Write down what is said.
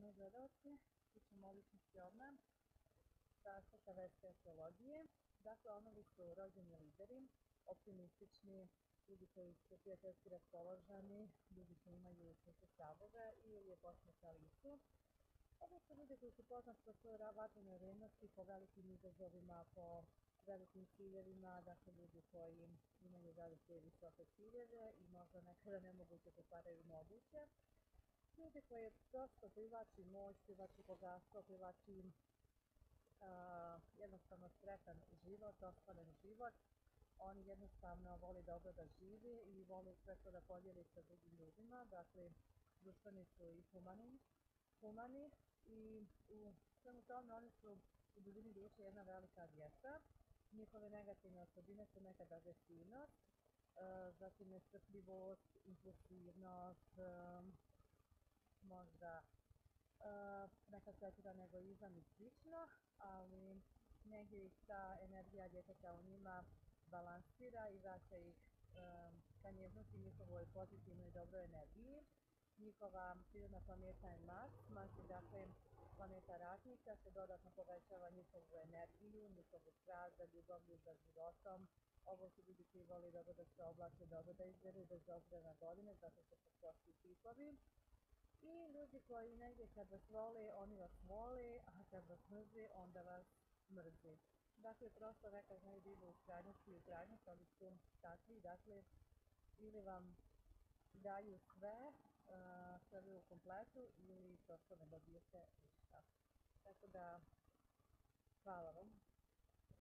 moji gledalci, svi ćemo ličnosti odmah sa aspekta verske astrologije. Dakle, onovi su rođeni lideri, optimistični, ljudi koji su prijateljski raspoloženi, ljudi koji imaju čvrste stavove ili je posmeća licu. Ovo su ljudi koji su poznati po svojoj vatrenoj revnosti, po velikim izazovima, po velikim ciljevima, dakle ljudi koji imaju velike i visoke ciljeve i možda nekada nemoguće pretvaraju moguće. Ljudi koji prosto privlači moć, privlači bogatstvo, privlači jednostavno sretan život, ostvaren život. Oni jednostavno voli dobro da živi i voli sve to da podijeli sa drugim ljudima, dakle društveni su i humani i u svemu tome oni su u dubini duše jedna velika djeca. Njihove negativne osobine su nekada agresivnost, zatim nestrpljivost, impulsivnost, možda nekad pretjeran egoizam i slično, ali negdje ih ta energija djeteta u njima balansira i vraća ih ka njeznosti, njihovoj pozitivnoj dobroj energiji. Njihova prirodna planeta je Mars. Mars je dakle planeta ratnika, što dodatno povećava njihovu energiju, njihovu strast za ljubavlju, za životom. Ovo su ljudi koji voli dobro da se oblače, dobro da izgledaju bez obzira na godine, zato što su prosti tipovi. I ljudi koji negdje kad vas voli, oni vas voli, a kad vas mrzi, onda vas mrzi. Dakle, prosto nekad znaju da idu u krajnosti i u krajnost, ali su takvi, dakle, ili vam daju sve, sve u kompletu, ili prosto ne dobijete ništa. Tako da, hvala vam.